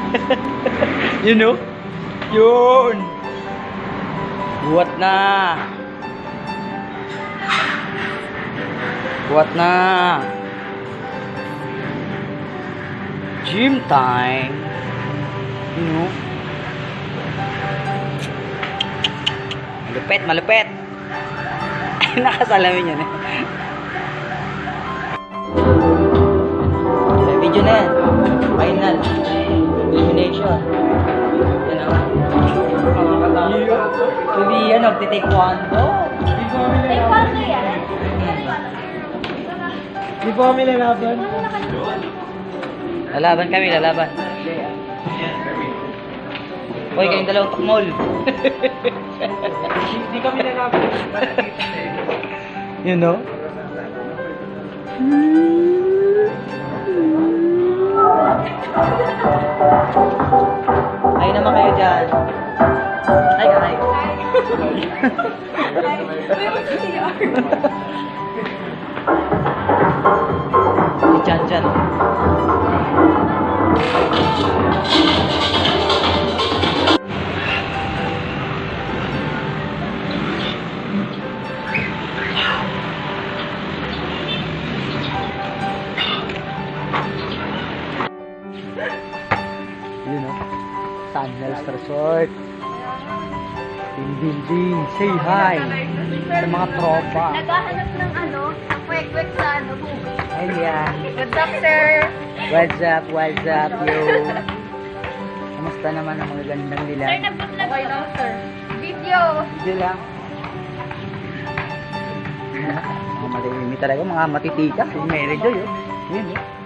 You know? Yun! Buhat na! Buhat na! Gym time! You know? Malupit, malupit! Nakasalamin yun eh. Video na yan. Final. Elimination. Yan naman. Maybe yan, nagtitaekwondo. Taekwondo yan? Di po kami lalaban. Lalaban kami, lalaban. Hoy, kayong dalawang takmol. Di kami lalaban. You know? Ay naman kayo dyan. Ay, ay. Dyan, dyan. Yun o. Sandals Resort. Ding ding ding. Say hi. Sa mga tropa. Naghahanap ng ano, kwek-kwek sa ano, bubi. Ayan. What's up, sir? What's up, yo? Kamusta naman ang mga gandang nila? Sir, nag-vlog okay lang, sir. Video. Hindi lang. Mga malilimi talaga, mga matitika. Si Mary Joy, yun. Yun,